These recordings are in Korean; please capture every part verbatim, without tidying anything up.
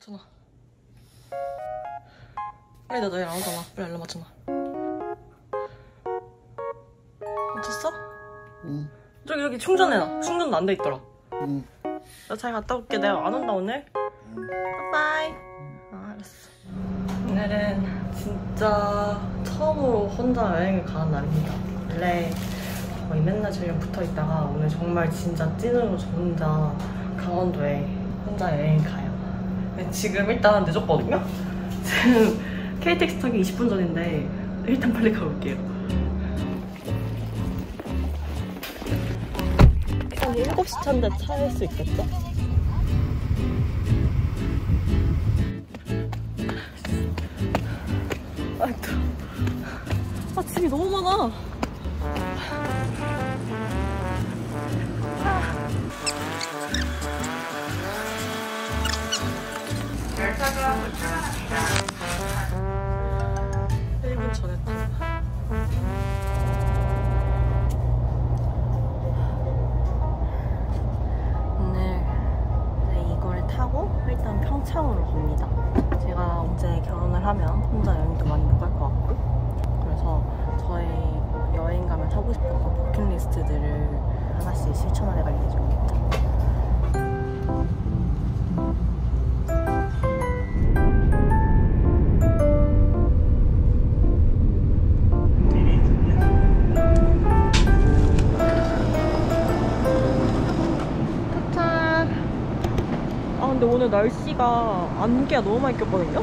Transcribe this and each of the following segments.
맞춰놔. 빨리 나 내일 안 오잖아. 빨리 알람 맞춰놔. 맞췄어? 응. 저기 여기 충전해놔. 충전도 안 돼 있더라. 응. 나 잘 갔다 올게. 내가 안 온다 오늘. 응. 바이바이. 아 알았어. 오늘은 진짜 처음으로 혼자 여행을 가는 날입니다. 원래 거의 맨날 저희랑 붙어 있다가 오늘 정말 진짜 찐으로 저 혼자 강원도에 혼자 여행 가요. 지금 일단 늦었거든요? 지금 케이티엑스 타기 이십 분 전인데 일단 빨리 가볼게요. 한 일곱 시 차인데 찾을 수 있겠죠? 아이고, 아 짐이 너무 많아. 열차가 도착합니다. 일 분 전에 타. 오늘 이걸 타고 일단 평창으로 갑니다. 제가 언제 결혼을 하면 혼자 여행도 많이 못 갈 것 같고, 그래서 저의 여행 가면 하고 싶었던 버킷리스트들을 하나씩 실천하러 갈 예정입니다. 근데 오늘 날씨가 안개가 너무 많이 꼈거든요?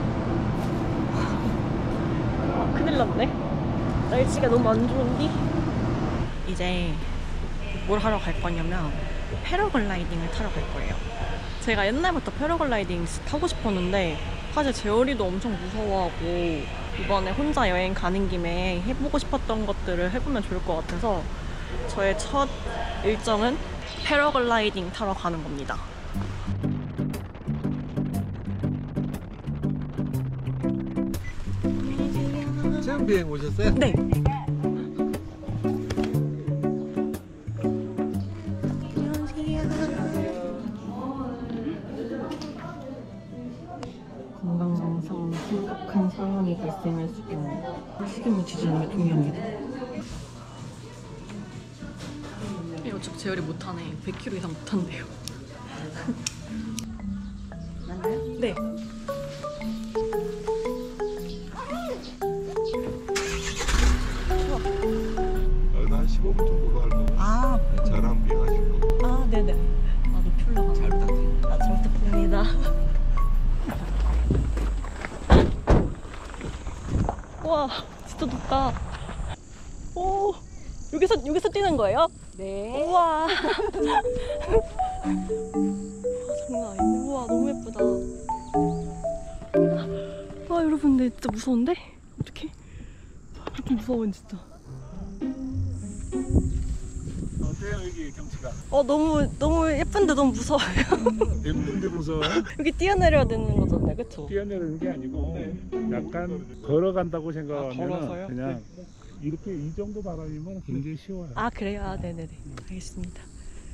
아, 큰일 났네. 날씨가 너무 안 좋은데? 이제 뭘 하러 갈 거냐면 패러글라이딩을 타러 갈 거예요. 제가 옛날부터 패러글라이딩 타고 싶었는데 사실 재열이도 엄청 무서워하고 이번에 혼자 여행 가는 김에 해보고 싶었던 것들을 해보면 좋을 것 같아서 저의 첫 일정은 패러글라이딩 타러 가는 겁니다. 처음 비행 오셨어요? 네. 건강상성 심각한 상황이 발생할 수 있는 식용유 지진에 동의합니다. 어차피 재열이 못하네. 백 킬로그램 이상 못한대요. 맞나요? 네. 십오 분 정도 가려고. 아, 저랑 비행하실 거. 아, 네네. 아, 높이 올라가. 잘 부탁드립니다. 아, 잘 부탁드립니다. 와, 진짜 높다. 오, 여기서 여기서 뛰는 거예요? 네. 우와. 와, 장난 아닌데. 우와, 너무 예쁘다. 와, 여러분, 근데 진짜 무서운데? 어떡해? 좀 무서워, 진짜. 어때요 여기 경치가? 어 너무 너무 예쁜데 너무 무서워요. 예쁜데 무서워요? 여기 뛰어내려야 되는 거잖아요, 그쵸? 뛰어내리는 게 아니고 약간 걸어간다고 생각하면 아, 그냥 이렇게 이 정도 바람이면 굉장히 쉬워요. 아 그래요? 아 네네네. 알겠습니다.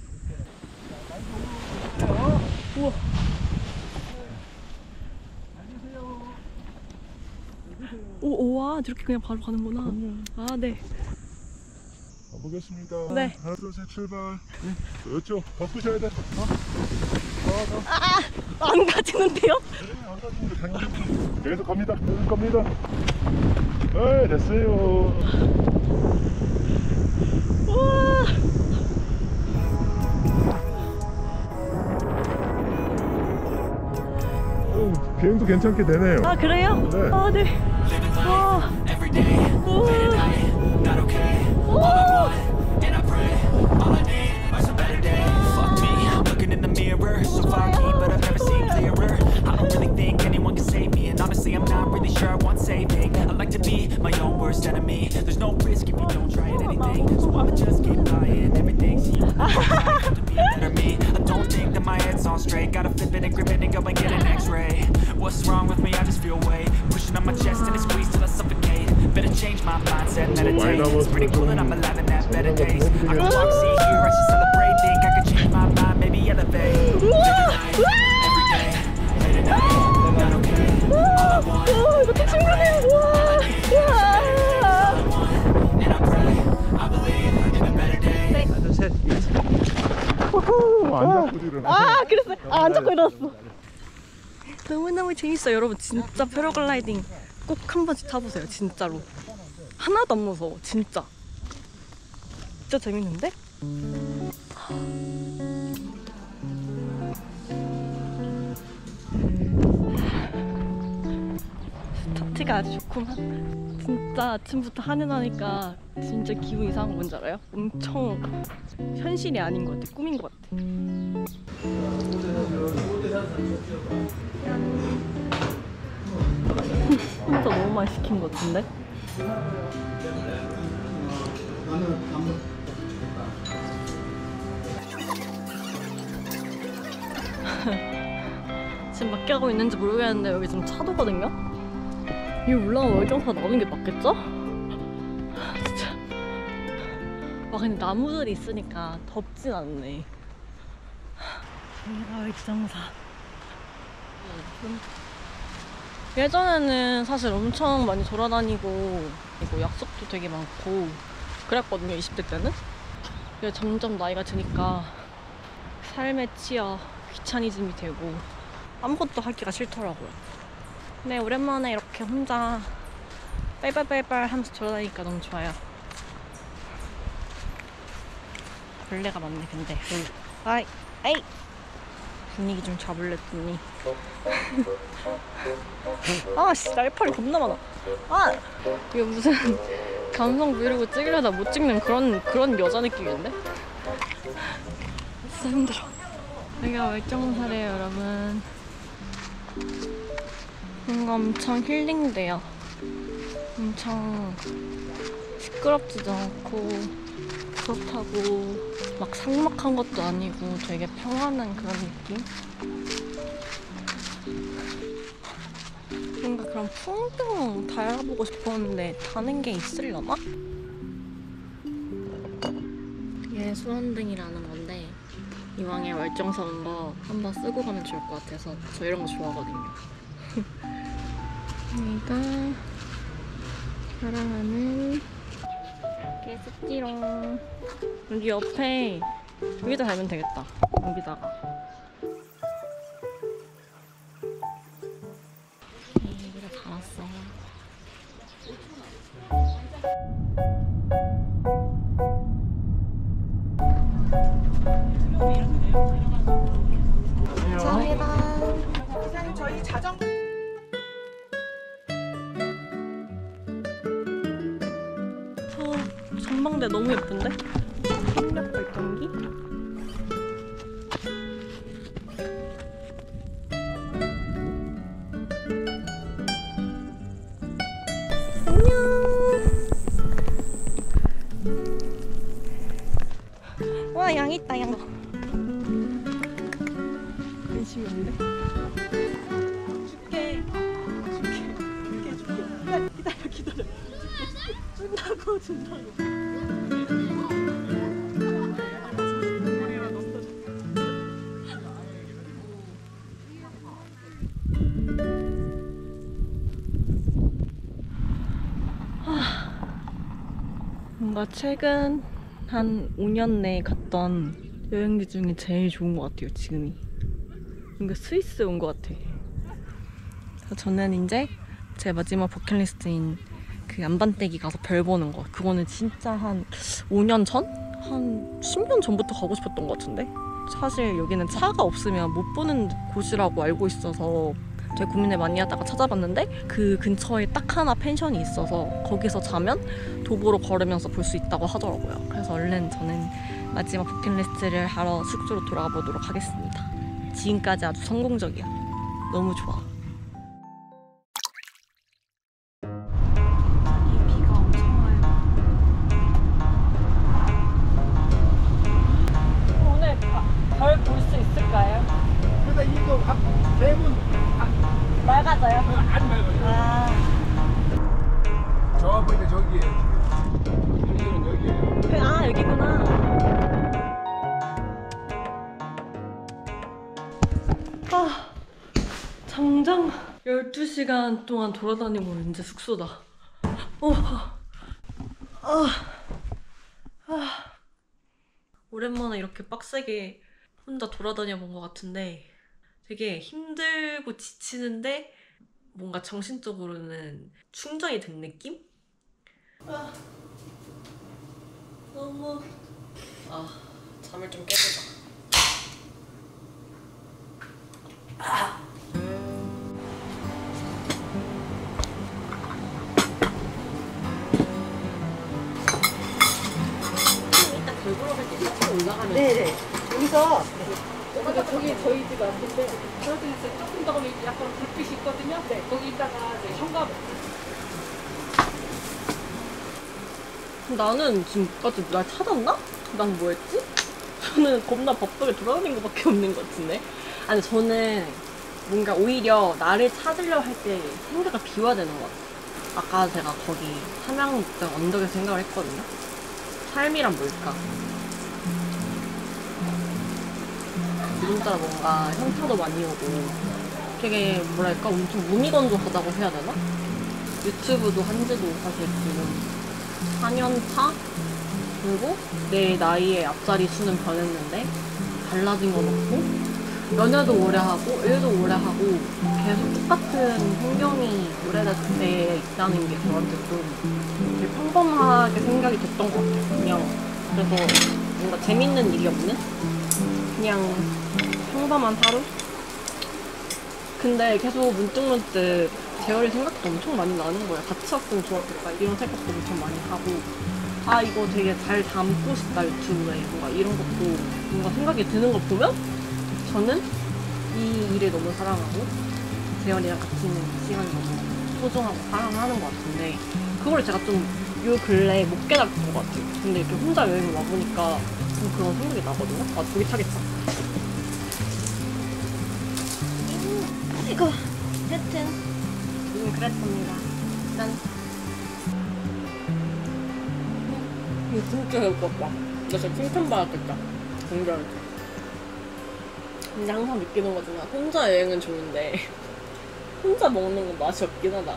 우와. 오, 오와 이렇게 그냥 바로 가는구나. 아 네. 가보겠습니다. 네. 하나 둘 셋 출발. 네. 이쪽 바꾸셔야 돼. 어? 아, 안 가지는데요? 네, 안 가지는데 당연히. 계속 갑니다. 계속 갑니다. 네, 됐어요. 우와. 오, 비행도 괜찮게 되네요. 아 그래요? 네. 아 네. 와. So foggy, but I've never seen clearer. I don't really think anyone can save me, and honestly, I'm not really sure I want saving. I like to be my own worst enemy. There's no risk if you don't try at anything, so I'ma just keep buying everything. See, to be better me. I don't think that my head's on straight. Gotta flip it and grip it and go and get an X-ray. What's wrong with me? I just feel weight pushing on my chest and it squeezes till I suffocate. Better change my mindset, meditate. It's pretty cool that I'm alive and have better days. I can walk, see, hear, I should celebrate. Think I could change my mind, maybe elevate. Every day, every day. 안 잡고 일어나. 아 그랬어. 아, 안 잡고 일어났어. 너무너무 재밌어요 여러분. 진짜 패러글라이딩 꼭 한 번씩 타보세요. 진짜로 하나도 안 무서워. 진짜 진짜 재밌는데? 스타트가 아주 좋구만. 진짜 아침부터 하늘 나니까 진짜 기분 이상한 거 뭔지 알아요? 엄청 현실이 아닌 것 같아. 꿈인 것 같아. 혼자 너무 많이 시킨 것 같은데? 지금 맞게 하고 있는지 모르겠는데 여기 지금 차도거든요? 이 올라가면 월정사 나오는 게 맞겠죠? 진짜. 와 근데 나무들이 있으니까 덥진 않네. 여기가 월정사. 예전에는 사실 엄청 많이 돌아다니고 그리고 약속도 되게 많고 그랬거든요. 이십 대 때는. 근데 점점 나이가 드니까 삶에 치여 귀차니즘이 되고 아무것도 하기가 싫더라고요. 근데 오랜만에 이렇게 혼자 빨빨빨빨 하면서 돌아다니니까 너무 좋아요. 벌레가 많네 근데. 아이 아이 분위기 좀 잡을랬더니 아씨 날파리 겁나 많아. 아 이거 무슨 감성 브이로그 찍으려다 못 찍는 그런 그런 여자 느낌인데? 진짜 힘들어. 여기가 월정사래요 여러분. 뭔가 엄청 힐링돼요. 엄청 시끄럽지도 않고 그렇다고 막 삭막한 것도 아니고 되게 평안한 그런 느낌? 뭔가 그런 풍경 달아보고 싶었는데 다는 게 있으려나? 이게 수원등이라는 건데 이왕에 월정사 온 거 한번 쓰고 가면 좋을 것 같아서 저 이런 거 좋아하거든요. 여기가 사랑하는 개습지롱. 여기 옆에 여기다 달면 되겠다. 여기다가 네, 여기다 달았어요. 감사합니다. 기사님 저희 자전거 저 전망대 너무 예쁜데? 풍력 발전기? 안녕. 와, 양 있다, 양. 관심이 없네. 줄게. 줄게. 줄게, 줄게. 기다려, 기다려, 기다려. 준다고, 준다고. 뭔가 최근 한 오 년 내에 갔던 여행지 중에 제일 좋은 것 같아요, 지금이. 뭔가 스위스 온 것 같아. 그래서 저는 이제 제 마지막 버킷리스트인 그 안반떼기 가서 별 보는 거. 그거는 진짜 한 오 년 전? 한 십 년 전부터 가고 싶었던 것 같은데? 사실 여기는 차가 없으면 못 보는 곳이라고 알고 있어서 되게 고민을 많이 하다가 찾아봤는데 그 근처에 딱 하나 펜션이 있어서 거기서 자면 도보로 걸으면서 볼 수 있다고 하더라고요. 그래서 얼른 저는 마지막 버킷리스트를 하러 숙소로 돌아가 보도록 하겠습니다. 지금까지 아주 성공적이야. 너무 좋아. 이 비가 엄청 와요. 오늘 별 볼 수 있을까요? 그래서 이거 대문 맑아져요? 안 맑아요. 아, 저 보니까 저기에 여기는 여기에요. 그, 아 여기구나. 아, 당장 열두 시간 동안 돌아다니고 이제 숙소다. 어, 아, 아. 오랜만에 이렇게 빡세게 혼자 돌아다녀 본 것 같은데 되게 힘들고 지치는데 뭔가 정신적으로는 충전이 된 느낌? 아, 너무 아 잠을 좀 깨보자. 아. 일단 결국은 이렇게 올라가면 네네. 여기서 여기가 저기 저희 집 앞인데 저쪽에서 조금 더 가면 약간 불빛이 있거든요. 네. 거기다가 이제 현관. 나는 지금까지 날 찾았나? 난 뭐했지? 저는 겁나 바쁘게 돌아다닌 것밖에 없는 것 같은데. 아니 저는 뭔가 오히려 나를 찾으려 할 때 생각을 비워야 되는 것 같아. 아까 제가 거기 삼양목장 언덕에서 생각을 했거든요. 삶이란 뭘까? 진짜 뭔가 현타도 많이 오고 되게 뭐랄까 엄청 무미건조하다고 해야 되나? 유튜브도 한지도 사실 지금 사 년 차? 그리고 내 나이에 앞자리 수는 변했는데 달라진 건 없고 연애도 오래 하고 일도 오래 하고 계속 똑같은 환경이 오래돼 있다는 게 저한테 좀 되게 평범하게 생각이 됐던 것 같아요. 그냥 그래서 뭔가 재밌는 일이 없는? 그냥 평범한 하루? 근데 계속 문득문득 재열이 생각도 엄청 많이 나는 거야. 같이 왔으면 좋았겠다 이런 생각도 엄청 많이 하고 아 이거 되게 잘 담고 싶다 유튜브에 뭔가 이런 것도 뭔가 생각이 드는 걸 보면 저는 이 일을 너무 사랑하고 재열이랑 같이 있는 시간이 너무 소중하고 사랑하는 것 같은데 그걸 제가 좀 요 근래에 못 깨달았던 것 같아요. 근데 이렇게 혼자 여행을 와보니까 좀 그런 생각이 나거든요. 아 저기 타겠다. 이거 하여튼 음 그랬습니다. 짠. 이거 진짜 예뻤다. 나 진짜 칭찬받았겠다. 공개할 때. 근데 항상 느끼는 거지만 혼자 여행은 좋은데 혼자 먹는 건 맛이 없긴 하다.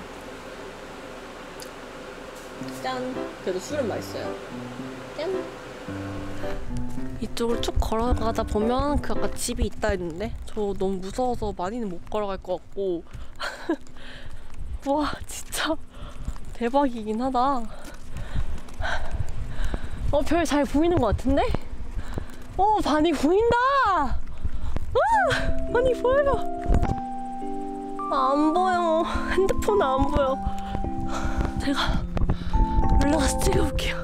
짠. 그래도 술은 맛있어요. 짠. 이쪽을 쭉 걸어가다 보면 그 아까 집이 있다 했는데 저 너무 무서워서 많이는 못 걸어갈 것 같고 와 진짜 대박이긴 하다. 어, 별 잘 보이는 것 같은데? 어, 반이 보인다! 와! 반이 보여! 아, 안 보여. 핸드폰은 안 보여. 제가 올라가서 찍어볼게요.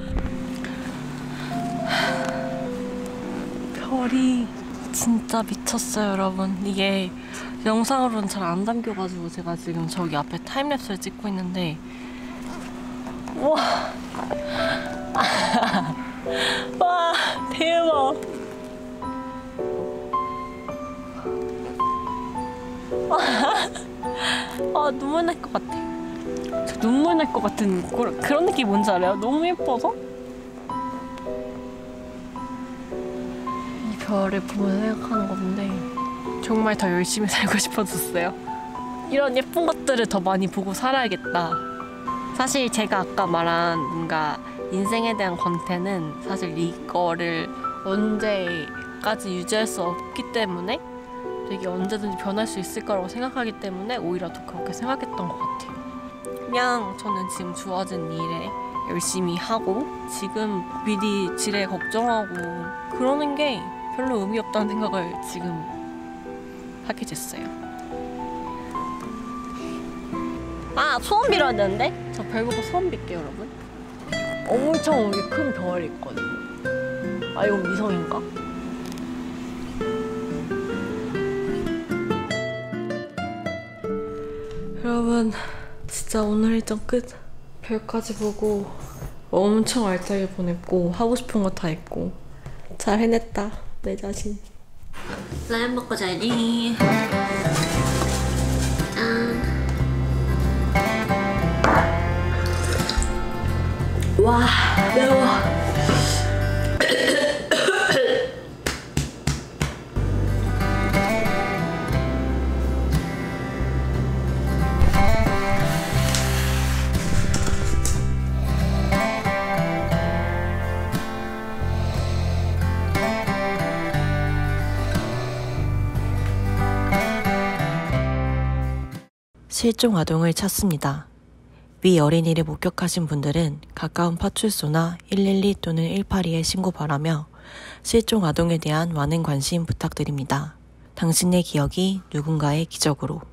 별이 진짜 미쳤어요, 여러분. 이게 영상으로는 잘 안 담겨가지고 제가 지금 저기 앞에 타임랩스를 찍고 있는데 우와! 와, 대박! 아, 눈물 날 것 같아. 저 눈물 날 것 같은 그런, 그런 느낌 뭔지 알아요? 너무 예뻐서? 이 별을 보면 생각하는 건데 정말 더 열심히 살고 싶어졌어요. 이런 예쁜 것들을 더 많이 보고 살아야겠다. 사실 제가 아까 말한 뭔가 인생에 대한 권태는 사실 이거를 언제까지 유지할 수 없기 때문에 되게 언제든지 변할 수 있을 거라고 생각하기 때문에 오히려 더 그렇게 생각했던 것 같아요. 그냥 저는 지금 주어진 일에 열심히 하고 지금 미리 지레 걱정하고 그러는 게 별로 의미 없다는 생각을 지금 하게 됐어요. 아, 소원 빌어야 되는데? 저 별 보고 소원 빌게요, 여러분. 엄청 여기 큰 별이 있거든요. 아, 이건 미성인가? 여러분, 진짜 오늘 일정 끝. 별까지 보고 엄청 알차게 보냈고 하고 싶은 거 다 했고 잘 해냈다, 내 자신. 라면 먹고 자야지. 짠. 와, 매워. 실종 아동을 찾습니다. 위 어린이를 목격하신 분들은 가까운 파출소나 일일이 또는 일팔이에 신고 바라며 실종 아동에 대한 많은 관심 부탁드립니다. 당신의 기억이 누군가의 기적으로.